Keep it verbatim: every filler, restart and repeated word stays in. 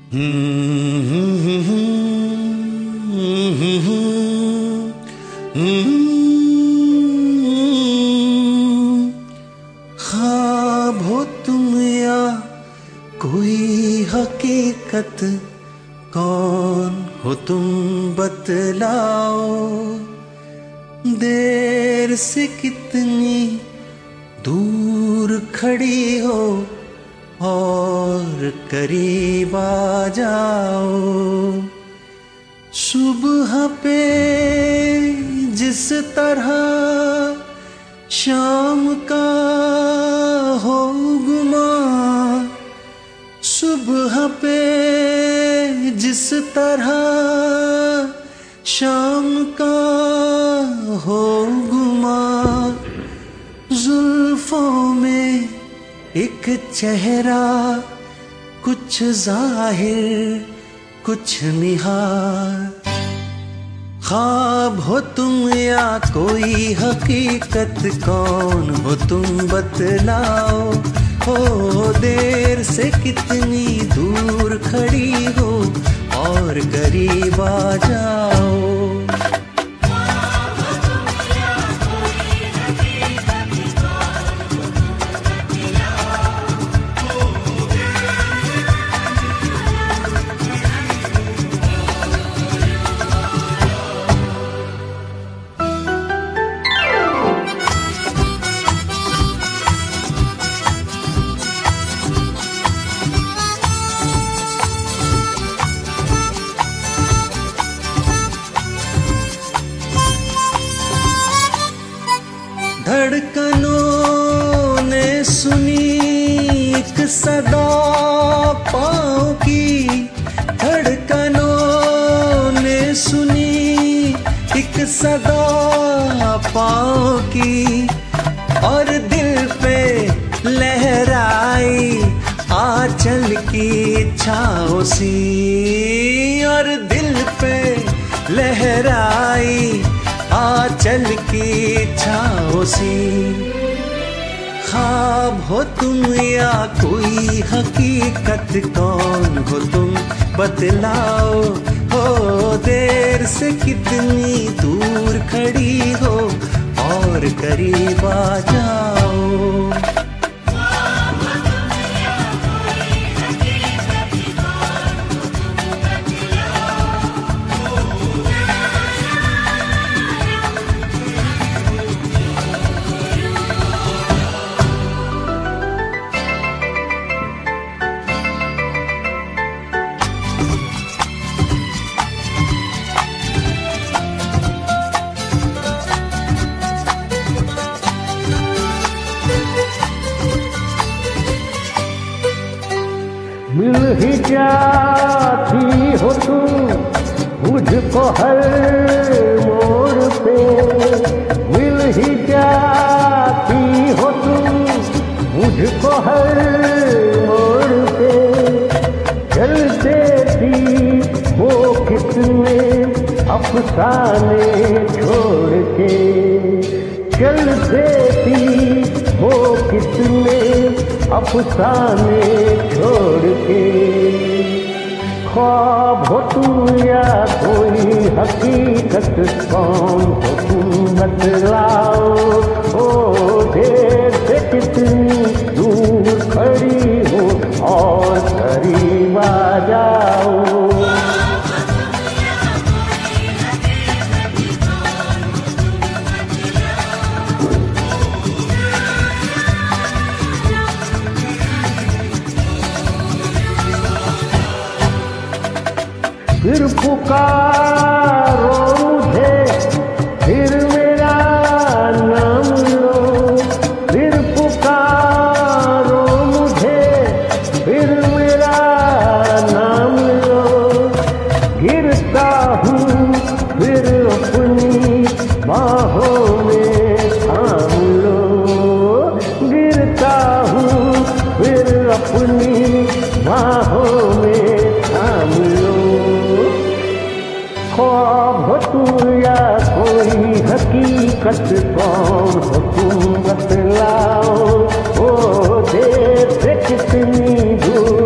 ख्वाब हो तुम या कोई हकीकत, कौन हो तुम बतलाओ। देर से कितनी दूर खड़ी हो और करीब आ जाओ। सुबह पे जिस तरह शाम का हो गुमा, सुबह पे जिस तरह शाम का हो गुमा। जुल्फों में एक चेहरा, कुछ जाहिर कुछ निहार। ख्वाब हो तुम या कोई हकीकत, कौन हो तुम बतलाओ। हो देर से कितनी दूर खड़ी हो और करीब आ जाओ। धड़कनों ने सुनी एक सदा पाँव की, धड़कनों ने सुनी एक सदा पाँव की। और दिल पे लहराई आंचल की छाँव सी, और दिल पे लहराई आंचल की छाँव सी। ख्वाब हो तुम या कोई हकीकत, कौन हो तुम बतलाओ। हो देर से कितनी दूर खड़ी हो और करीब आ जाओ। मिल ही जाती हो तुम मुझको हर मोड़ पे, मिल ही जाती हो तुम मुझको हर मोड़ पे। चलते थी वो कितने अफसाने छोड़ के, चलते थी वो कितने अफसाने छोड़ के। ख्वाब हो तुम या कोई हकीकत, कौन हो तुम बतलाओ। ओ देर से कितनी दूर खड़ी हो और करीब आ जाओ। फिर पुकारो मुझे, फिर मेरा नाम लो। फिर पुकारो मुझे, फिर मेरा नाम लो। गिरता हूँ फिर अपनी बाहों में थाम लो। गिरता हूँ फिर अपनी बाहों में थाम लो। ख्वाब हो तुम या कोई हकीकत, कौन हो तुम बतलाओ। ओ देर से कितनी दूर